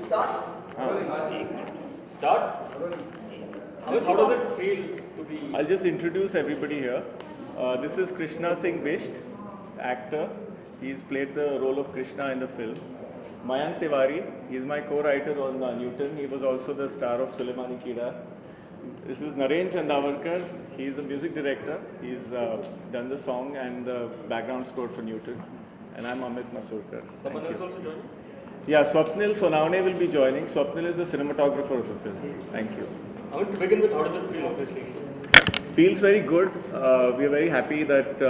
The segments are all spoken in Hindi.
Start. Amit, how does it feel to be? I'll just introduce everybody here. This is Krishna Singh Bisht, actor. He's played the role of Krishna in the film. Mayank Tiwari, he's my co-writer on Newton. He was also the star of Suleimani Kida. This is Naren Chandavarkar. He's a music director. He's done the song and the background score for Newton. And I'm Amit Masurkar. Someone else also joining? Yeah, Swapnil Sonawane will be joining. Swapnil is the cinematographer of the film. Thank you. Amit, to begin with, how does it feel, obviously? Feels very good. We are very happy that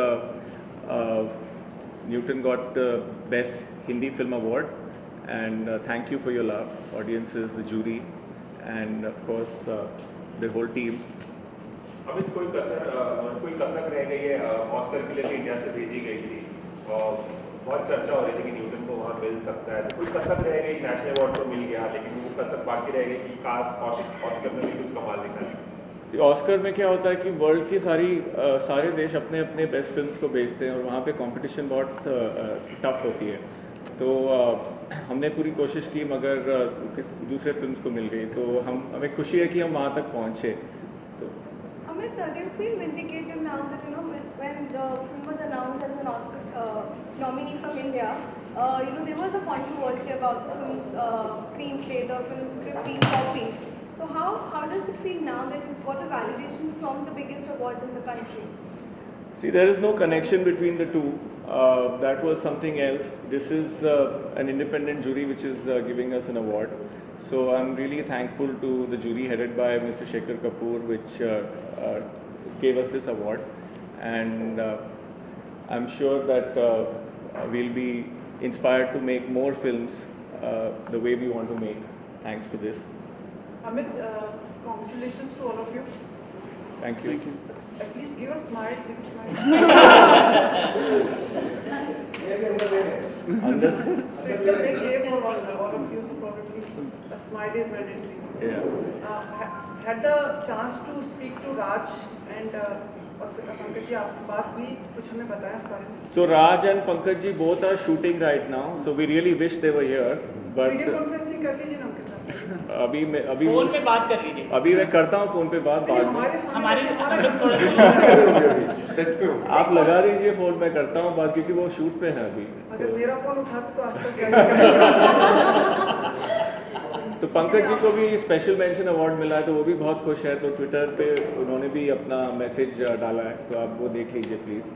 Newton got the Best Hindi Film Award. And thank you for your love, audiences, the jury, and of course the whole team. Amit कोई कसक रह गई है ऑस्कर के लिए इंडिया से भेजी गई थी और बहुत चर्चा हो रही थी कि न्यूटन को वहाँ मिल सकता है, तो कोई कसक रह गई, नेशनल अवार्ड तो मिल गया लेकिन वो कसक बाकी रह गई कि काश ऑस्कर में भी कुछ कमाल दिखा। ऑस्कर में क्या होता है कि वर्ल्ड की सारे देश अपने अपने बेस्ट फिल्म्स को भेजते हैं और वहाँ पे कंपटीशन बहुत टफ होती है, तो हमने पूरी कोशिश की मगर दूसरे फिल्म्स को मिल गई, तो हमें खुशी है कि हम वहाँ तक पहुँचे। तो Amit, do you feel vindicated now that when the film was announced as an Oscar nominee from India, there was a controversy about the film's screenplay, the film's script being copied. So how does it feel now that you've got a validation from the biggest awards in the country? See, there is no connection between the two. That was something else. This is an independent jury which is giving us an award. So I'm really thankful to the jury headed by Mr. Shekhar Kapoor, which gave us this award. And I'm sure that we'll be inspired to make more films the way we want to make, thanks to this. Amit, congratulations to all of you. Thank you. Thank you. At least give a smile, big smile. So it's a big day for all of you, so probably a smile is mandatory. Yeah. Had the chance to speak to Raj and Pankaj ji, आपकी बात हुई, कुछ हमें बताया इस बारे में? So Raj and Pankaj ji both are shooting right now, so we really wish they were here. But video conferencing कर लीजिए ना उनके साथ। अभी फोन पे बात कर लीजिए। अभी मैं करता हूँ फोन पे बात बाद में। हमारे सेट पे हो। आप लगा दीजिए फोन, मैं करता हूँ बात, क्योंकि वो शूट पे है अभी। अगर मेरा फोन उठाते तो आज तक क्या तो पंकज जी को भी स्पेशल मेंशन अवार्ड मिला है, तो वो भी बहुत खुश है, तो ट्विटर पे उन्होंने भी अपना मैसेज डाला है, तो आप वो देख लीजिए प्लीज।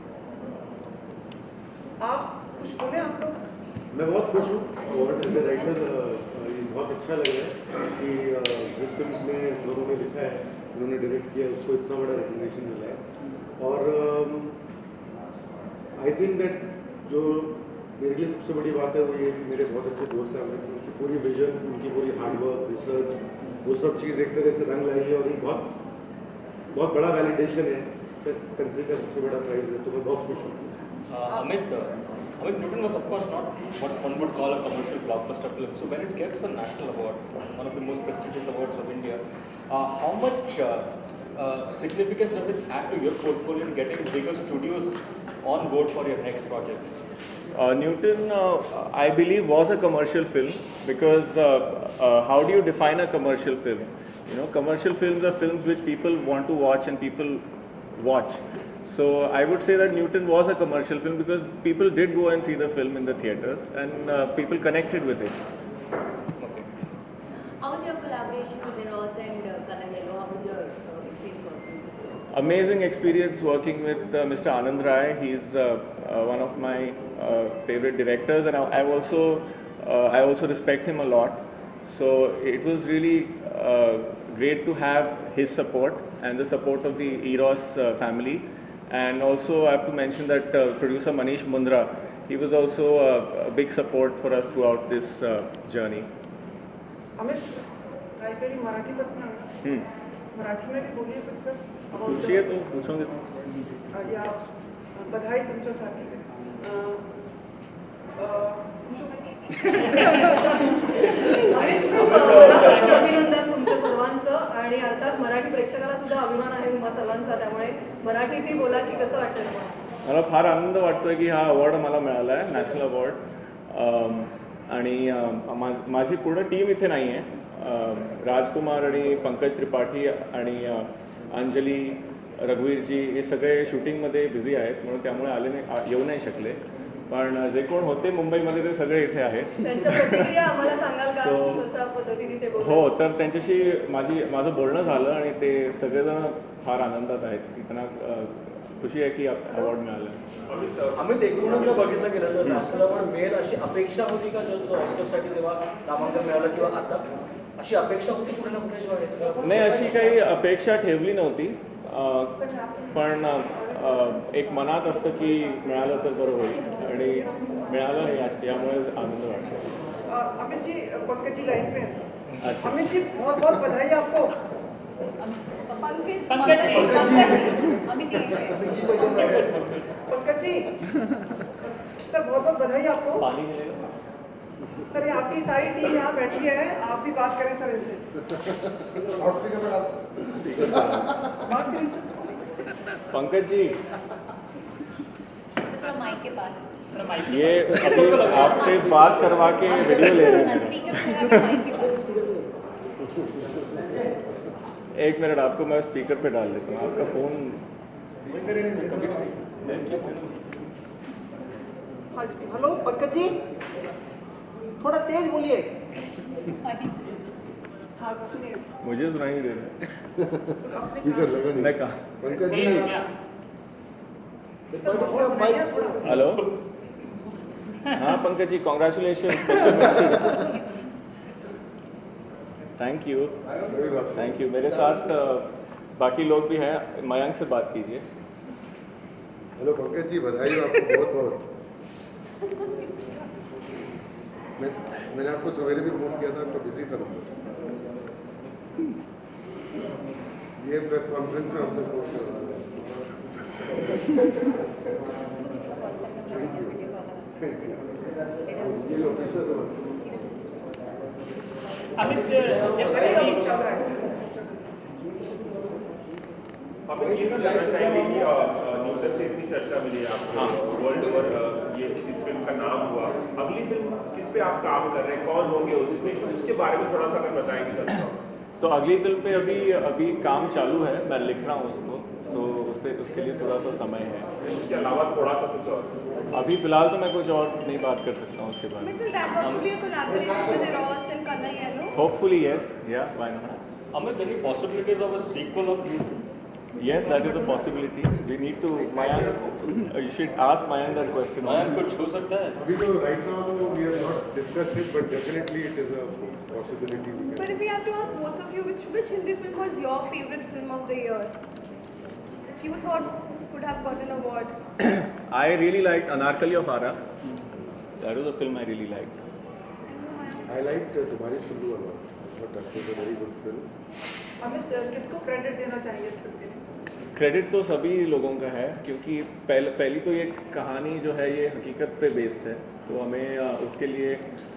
आप कुछ बोले आप लोग? मैं बहुत खुश हूँ अवार्ड एज ए राइटर, बहुत अच्छा लग रहा है कि जिस फिल्म में लोगों ने लिखा है, उन्होंने डायरेक्ट किया, उसको इतना बड़ा रिकग्निशन मिला है। और आई थिंक दैट जो मेरे लिए सबसे बड़ी बात है वो ये कि मेरे बहुत अच्छे दोस्त हैं, उनकी पूरी विजन, उनकी पूरी हार्डवर्क, रिसर्च, वो सब चीज़ एक तरह से रंग लाई है और ये बहुत बड़ा वैलिडेशन है, कंट्री का सबसे बड़ा प्राइज है, तो मैं बहुत खुश हूँ। Amit, Newton was of course not what one would call a commercial blockbuster film. So when it gets a national award, one of the most prestigious awards of India, how much significance does it add to your portfolio in getting bigger studios on board for your next project? Newton, I believe, was a commercial film because how do you define a commercial film? Commercial films are films which people want to watch and people watch. So I would say that Newton was a commercial film because people did go and see the film in the theatres and people connected with it. Okay. How was your collaboration with Eros and Kalangello? How was your experience working with them? Amazing experience working with Mr. Anand Rai. He's one of my favorite directors, and I also respect him a lot. So it was really great to have his support and the support of the Eros family. And also I have to mention that producer Manish Mundra, he was also a big support for us throughout this journey. Amit, काहीतरी मराठी बदल मराठी में भी बोलिए कुछ सर। पूछिए तो पूछोगे तो। या बधाई तुमच्यासाठी। अभिनंदन तुमच्या सर्वांचं, आणि अर्थात मराठी प्रेक्षकाला सुद्धा अभिमान आहे तुम्हा सर्वांचा, त्यामुळे मराठीतही बोला की कसं वाटतं तुम्हाला? मला फार आनंद वाटतोय की हा अवॉर्ड मला मिळाला आहे, नॅशनल अवॉर्ड. आणि माझी पूर्ण टीम इथे नाही आहे. राजकुमार आणि पंकज त्रिपाठी आणि अंजली, रघुवीरजी हे सगळे शूटिंगमध्ये बिझी आहेत म्हणून त्यामुळे येऊ नाही शकले. पण जे कोण होते मुंबईमध्ये ते सगळे इथे आहेत. त्यांच्या प्रतिक्रिया आम्हाला सांगाल का, कशा पद्धतीने ते बोलतात? हो, तर त्यांच्याशी माझं बोलणं झालं आणि ते सगळेजण फार आनंदात आहेत की त्यांना खुशी आहे की अवॉर्ड मिळाला. आम्ही एकूणच जर बघितलं गेलं तर नॅशनल अवॉर्ड मिळेल अशी अपेक्षा होती का, जो ऑस्करसाठी तेव्हा नामांकन मिळालं किंवा आता अशी अपेक्षा होती कुठे ना कुठे? नाही, अशी काही अपेक्षा ठेवली नव्हती, पण एक मनात असतं की मिळालं तर बरं होईल आणि मिळालं यामुळे आनंद वाटतो. अमित जी, पंकज जी लाइन पे हैं सर. अच्छा. अमित जी, बहुत बहुत बधाई आपको. पंकज जी सर, बहुत बहुत बधाई आपको. पानी मिलेगा सर, ये आपकी सारी टीम यहाँ बैठी है, आप भी बात करें सर इनसे. बात करें सर. पंकज जी, माइक के पास ये अभी आपसे बात करवा के वीडियो ले रहे हैं. एक मिनट, आपको मैं स्पीकर पे डाल देता हूँ. आपका फ़ोन हेलो पंकज जी, थोड़ा तेज बोलिए. हाँ सुनिए. मुझे सुनाई नहीं दे रहा. स्पीकर लगा नहीं. मैं कहा पंकज जी, हेलो. हाँ Pankaj ji, congratulation. Thank you. Thank you. मेरे साथ बाकी लोग भी हैं. मयंक से बात कीजिए. हेलो पंकज जी, बधाई हो आपको बहुत बहुत. मैंने आपको सवेरे भी फ़ोन किया था, आपका बिजी था नंबर. ये प्रेस कॉन्फ्रेंस में हमसे फ़ोन कर रहा है. ये लो पिछले समय अमित, ये भी जानना चाहेंगे कि न्यूज़ से इतनी चर्चा मिली है आपको वर्ल्ड ओवर, ये इस फिल्म का नाम हुआ. अगली फिल्म किस पे आप काम कर रहे हैं, कौन होंगे उसमें, उसके बारे में थोड़ा सा अगर बताएंगे. तो अगली फिल्म पे अभी काम चालू है, मैं लिख रहा हूँ उसको, तो उसके लिए थोड़ा सा समय है. उसके अलावा थोड़ा सा कुछ और? अभी फिलहाल तो मैं कुछ और नहीं बात कर सकता हूँ उसके बारे में. होपफुली यस, या why not. Amit, any possibilities of a sequel of you? Yes, that is a possibility. We need to, Mayank, you should ask Mayank that question. Mayank कुछ हो सकता है? अभी तो right now we have not discussed it, but definitely it is a possibility. But if we have to ask both of you, which Hindi film was your favorite film of the year? Which you thought could have got an award? I really liked Anarkali of Ara. That was a film I really liked. I liked तुम्हारी Sulu a lot. But that was a very good film. Amit, किसको क्रेडिट देना चाहिए इस फिल्म के लिए? क्रेडिट तो सभी लोगों का है, क्योंकि पहली तो ये कहानी जो है ये हकीकत पे बेस्ड है, तो हमें उसके लिए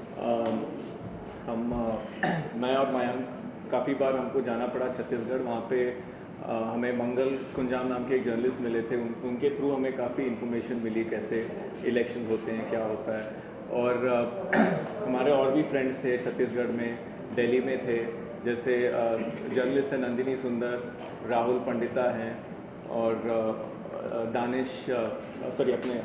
मैं और मयंक काफ़ी बार हमको जाना पड़ा छत्तीसगढ़. वहाँ पे हमें मंगल कुंजाम नाम के एक जर्नलिस्ट मिले थे, उनके थ्रू हमें काफ़ी इन्फॉर्मेशन मिली कैसे इलेक्शन होते हैं, क्या होता है. और हमारे और भी फ्रेंड्स थे छत्तीसगढ़ में, दिल्ली में थे, जैसे जर्नलिस्ट हैं नंदिनी सुंदर, राहुल पंडिता हैं और दानिश अपने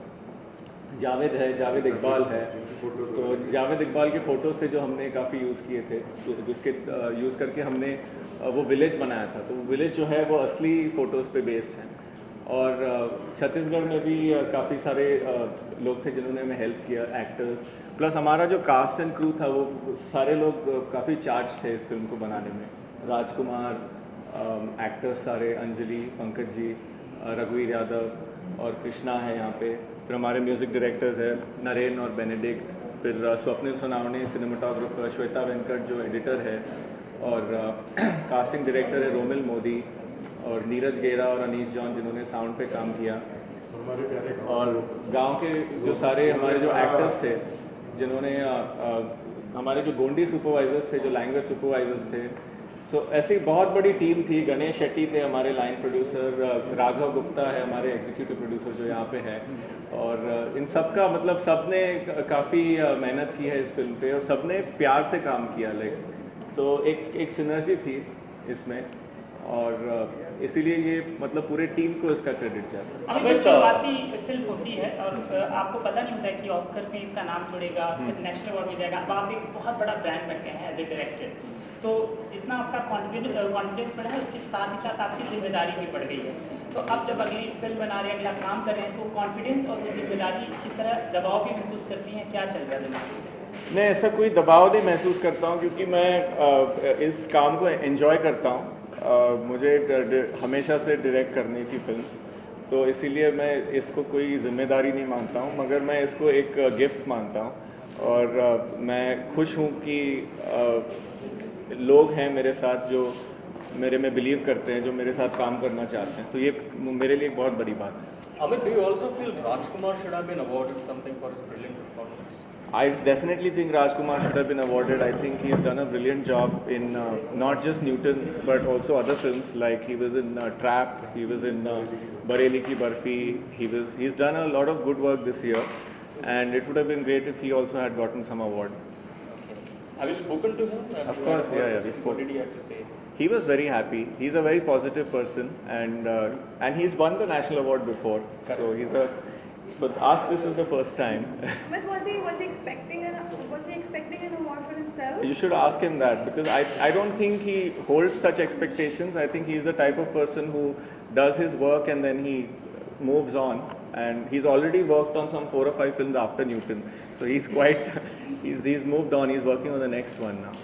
जावेद इकबाल है. तो जावेद इकबाल के फ़ोटोज़ थे जो हमने काफ़ी यूज़ किए थे, तो जिसके यूज़ करके हमने वो विलेज बनाया था. तो वो विलेज जो है वो असली फ़ोटोज़ पे बेस्ड है. और छत्तीसगढ़ में भी काफ़ी सारे लोग थे जिन्होंने हमें हेल्प किया, एक्टर्स, प्लस हमारा जो कास्ट एंड क्रू था वो सारे लोग काफ़ी चार्ज थे इस फिल्म को बनाने में. राजकुमार, एक्टर्स सारे, अंजलि, पंकज जी, रघुवीर यादव और कृष्णा है यहाँ पे. फिर हमारे म्यूज़िक डायरेक्टर्स हैं नरेन और बेनेडिक्ट. फिर स्वप्निल सोनावने सिनेमाटोग्राफर, श्वेता वेंकट जो एडिटर है, और कास्टिंग डायरेक्टर है रोमिल मोदी, और नीरज गेरा और अनीश जॉन जिन्होंने साउंड पे काम किया. और गांव के जो सारे हमारे जो एक्टर्स थे जिन्होंने हमारे जो गोंडी सुपरवाइजर्स थे, जो लैंग्वेज सुपरवाइजर्स थे, सो ऐसी बहुत बड़ी टीम थी। गणेश शेट्टी थे हमारे लाइन प्रोड्यूसर, राघव गुप्ता है हमारे एग्जीक्यूटिव प्रोड्यूसर जो यहाँ पे है, और इन सब का मतलब सब ने काफ़ी मेहनत की है इस फिल्म पे, और सब ने प्यार से काम किया। सो एक सिनर्जी थी इसमें, और इसीलिए ये मतलब पूरे टीम को इसका क्रेडिट जाता है। अभी जब शुरुआती फिल्म होती है और आपको पता नहीं होता है कि ऑस्कर पे इसका नाम जुड़ेगा, फिर नेशनल अवार्ड मिल जाएगा, अब आप एक बहुत बड़ा ब्रांड बन गए हैं एज ए डायरेक्टर, तो जितना आपका कॉन्फिडेंस बढ़ा है उसके साथ ही साथ आपकी जिम्मेदारी भी बढ़ गई है। तो अब जब अगली फिल्म बना रहे हैं, अगला काम कर रहे हैं, तो कॉन्फिडेंस और वो जिम्मेदारी किस तरह दबाव भी महसूस करती हैं, क्या चल रहा है दिमाग में? मैं ऐसा कोई दबाव नहीं महसूस करता हूँ, क्योंकि मैं इस काम को एंजॉय करता हूँ। मुझे हमेशा से डायरेक्ट करनी थी फिल्म्स, तो इसीलिए मैं इसको कोई जिम्मेदारी नहीं मानता हूँ, मगर मैं इसको एक गिफ्ट मानता हूँ। और मैं खुश हूँ कि लोग हैं मेरे साथ जो मेरे में बिलीव करते हैं, जो मेरे साथ काम करना चाहते हैं, तो ये मेरे लिए एक बहुत बड़ी बात है। Amit, do you also feel Rajkumar should have been awarded something for his brilliant performance? I definitely think Rajkumar should have been awarded. I think he's done a brilliant job in not just Newton but also other films, like he was in Trap, he was in Bareli Ki Barfi. He's done a lot of good work this year, and it would have been great if he also had gotten some award. Have you spoken to him? Of course, yeah, we spoke. What did he have to say? He was very happy. He's a very positive person, and he's won the national award before. Correct. So for us, this is the first time. But was he expecting an award for himself? You should ask him that, because I don't think he holds such expectations. I think he's the type of person who does his work and then he moves on. And he's already worked on some 4 or 5 films after Newton. So he's quite, he's moved on. He's working on the next one now.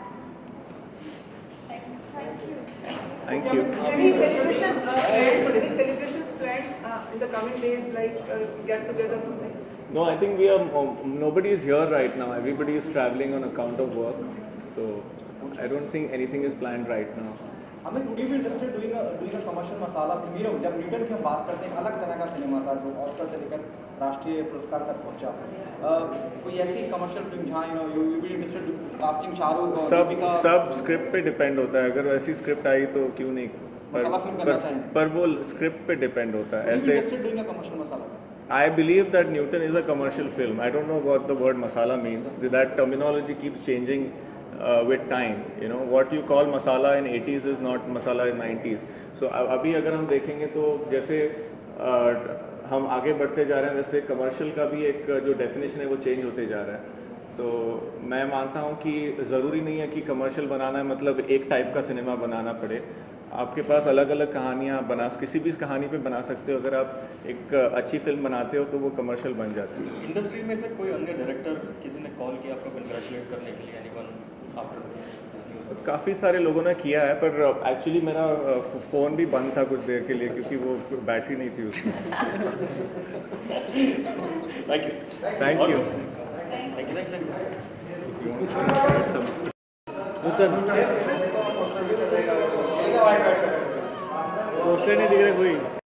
Thank you. Any celebrations planned in the coming days, like get together or something? No, I think nobody is here right now. Everybody is traveling on account of work. So I don't think anything is planned right now. Amit, would you be interested doing a commercial masala premiere? जब न्यूटन की हम बात करते हैं, अलग तरह का सिनेमा था जो ऑस्कर से लेकर राष्ट्रीय पुरस्कार तक पहुंचा। कोई ऐसी कमर्शियल फिल्म जहाँ you will be interested casting Shahrukh और सब स्क्रिप्ट पे डिपेंड होता है। अगर वैसी स्क्रिप्ट आई तो क्यों नहीं, पर वो स्क्रिप्ट पे डिपेंड होता है। ऐसे commercial masala I believe that Newton is a commercial film. I don't know what the word masala means. That terminology keeps changing with time. You know, what you call masala in 80s is not masala in 90s. So अभी अगर हम देखेंगे तो जैसे हम आगे बढ़ते जा रहे हैं, वैसे कमर्शियल का भी एक जो डेफिनेशन है वो चेंज होते जा रहा है। तो मैं मानता हूँ कि ज़रूरी नहीं है कि कमर्शियल बनाना है मतलब एक टाइप का सिनेमा बनाना पड़े। आपके पास अलग अलग कहानियाँ किसी भी कहानी पे बना सकते हो। अगर आप एक अच्छी फिल्म बनाते हो तो वो कमर्शियल बन जाती है। इंडस्ट्री में से कोई अन्य डायरेक्टर किसी ने कॉल किया आपको कंग्रेचुलेट करने के लिए, एनीवन आफ्टर? काफ़ी सारे लोगों ने किया है, पर एक्चुअली मेरा फ़ोन भी बंद था कुछ देर के लिए क्योंकि वो बैटरी नहीं थी उसमें। Thank you. पोस्टर नहीं दिख रहा कोई।